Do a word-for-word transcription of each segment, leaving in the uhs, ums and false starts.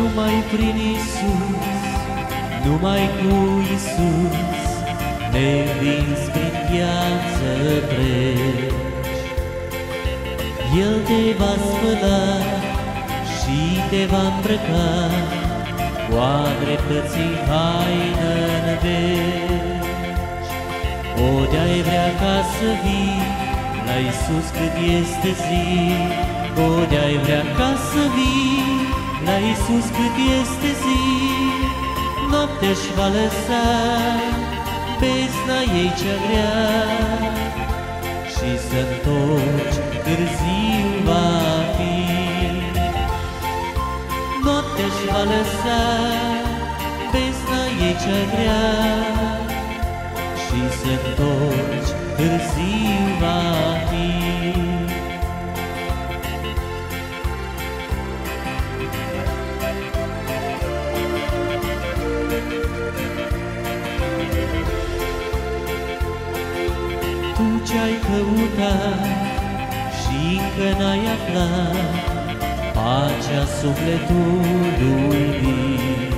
Numai prin Iisus, numai cu Iisus, nevins prin viață treci. El te va spăla și te va îmbrăca cu a dreptății haină-n veci. O, de-ai vrea ca să vii la Iisus cât este zi, o, de-ai vrea ca să vii la Iisus cât este zi. Noaptea-și va lăsa bezna ei cea grea și să-ntorci târziu va fi. Noaptea-și va lăsa bezna ei cea grea și să-ntorci târziu va fi. Tu ce-ai căutat și încă n-ai aflat pacea sufletului vii,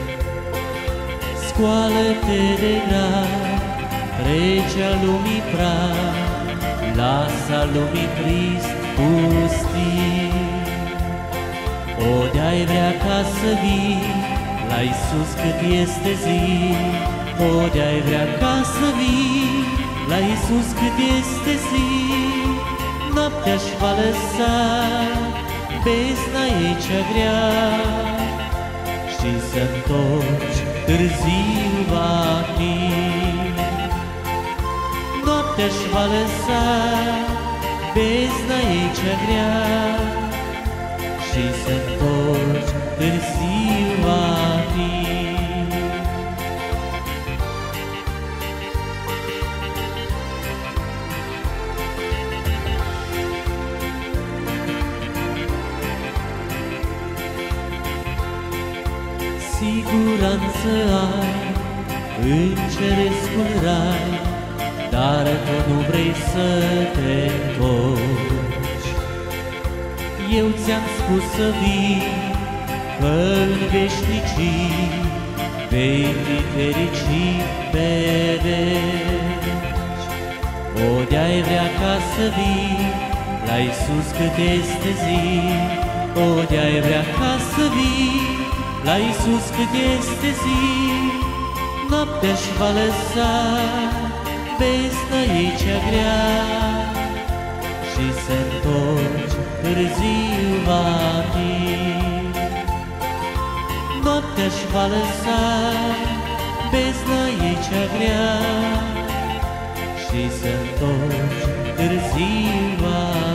scoală-te de grab, trece a lumii praf, lasă a lumii trist pustii. O, de-ai vrea ca să vii la Iisus cât este zi, o, de-ai vrea ca să vii la Iisus cât este zi. Noaptea-și va lăsa bezna ei cea grea și să-ntorci târziu va fi. Noaptea-și va lăsa bezna ei cea grea și să-ntorci târziu va fi. Siguranță ai în cerescul rai, dar tot nu vrei să te întorci. Eu ți-am spus să vii, că în veșnicii vei fi fericit pe veci. O, de-ai vrea ca să vii la Iisus cât este zi, o, de-ai vrea ca să vii la Iisus cât este zi. Noaptea-și va lăsa bezna ei cea grea și să-ntorci târziu va fi. Noaptea-și va lăsa bezna ei cea grea și să-ntorci târziu va fi.